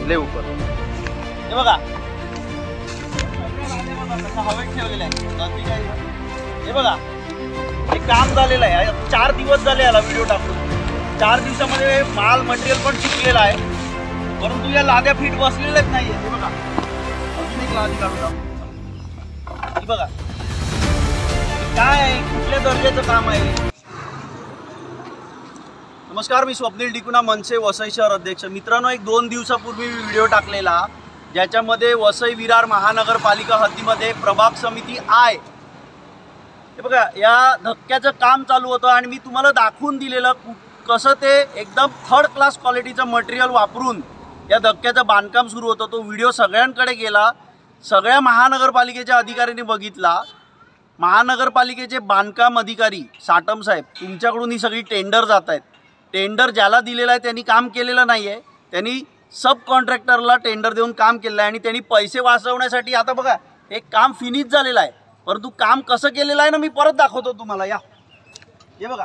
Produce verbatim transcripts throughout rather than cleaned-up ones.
ले ऊपर हे बघा हवेत ठेवलेलं आहे. हे बघा हे काम झालेलं आहे. चार दिवस झाले याला व्हिडिओ टाकून. चार दिवसामध्ये माल मटेरियल पण शिकलेला आहे, परंतु या लाद्या फिट बसलेल्याच नाहीये. हे बघा अजून एक लादी काढून टाकू. हे बघा काय आहे, कुठल्या दर्जाचं काम आहे. नमस्कार, मी स्वप्नील डिकुना, मनसे वसई शहर अध्यक्ष. मित्रांनो, एक दोन दिवसापूर्वी व्हिडिओ टाकलेला ज्याच्यामध्ये वसई विरार महानगरपालिका हद्दीमध्ये प्रभाग समिती आय हे बघा या धक्क्याचं काम चालू होतं आणि मी तुम्हाला दाखवून दिलेलं कसं ते एकदम थर्ड क्लास क्वालिटीचं मटेरियल वापरून या धक्क्याचं बांधकाम सुरू होतं. तो व्हिडिओ सगळ्यांकडे गेला, सगळ्या महानगरपालिकेच्या अधिकाऱ्यांनी बघितला. महानगरपालिकेचे बांधकाम अधिकारी साटम साहेब, तुमच्याकडून ही सगळी टेंडर जात आहेत. टेंडर ज्याला दिलेलं आहे त्यांनी काम केलेलं नाही आहे. त्यांनी सब कॉन्ट्रॅक्टरला टेंडर देऊन काम केलं आहे आणि त्यांनी पैसे वाचवण्यासाठी आता बघा एक काम फिनिश झालेलं आहे, परंतु काम कसं केलेलं आहे ना मी परत दाखवतो तुम्हाला. या हे बघा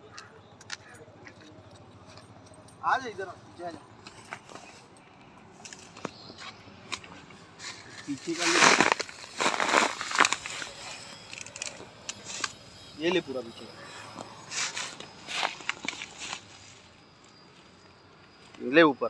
आज इधर पीछे का ये ले पूरा पीछे ले ऊपर.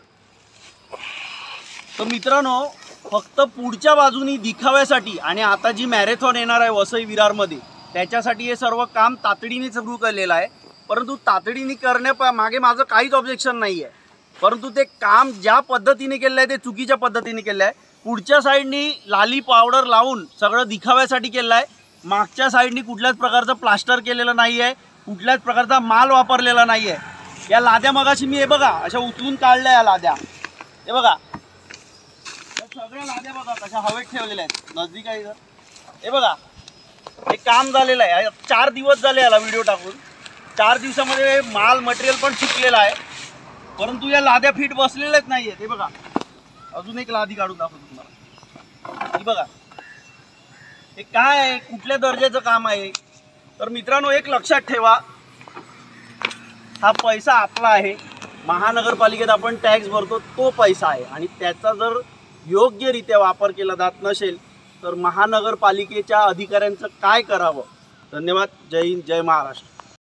तर मित्रांनो, फक्त पुढच्या बाजूनी दिखाव्यासाठी आणि आता जी मॅरेथॉन येणार आहे वसई विरारमध्ये त्याच्यासाठी हे सर्व काम तातडीने सुरू केलेलं आहे. परंतु तातडीने करण्या मागे माझं काहीच ऑब्जेक्शन नाही आहे, परंतु ते काम ज्या पद्धतीने केलं आहे ते चुकीच्या पद्धतीने केलं आहे. पुढच्या साईडनी लाली पावडर लावून सगळं दिखाव्यासाठी केलं आहे. मागच्या साईडनी कुठल्याच प्रकारचं प्लास्टर केलेलं नाही आहे, कुठल्याच प्रकारचा माल वापरलेला नाही आहे. या लाद्या मगाशी मी हे बघा अशा उचलून काढल्या या लाद्या. हे बघा सगळ्या लाद्या बघा कशा हवेत ठेवलेल्या आहेत. नजदीक आहे इथं. हे बघा हे काम झालेलं आहे. चार दिवस झाले याला व्हिडिओ टाकून. चार दिवसामध्ये माल मटेरियल पण शिकलेलं आहे, परंतु या लाद्या फिट बसलेल्याच नाही आहेत. हे बघा अजून एक लादी काढून दाखवतो तुम्हाला. हे बघा हे काय आहे, कुठल्या दर्जाचं काम आहे. तर मित्रांनो, एक लक्षात ठेवा, हा पैसा आपला आहे. महानगरपालिकेत आपण टॅक्स भरतो, तो पैसा आहे आणि त्याचा जर योग्यरित्या वापर केला जात नसेल तर महानगरपालिकेच्या अधिकाऱ्यांचं काय करावं. धन्यवाद. जय हिंद, जय महाराष्ट्र.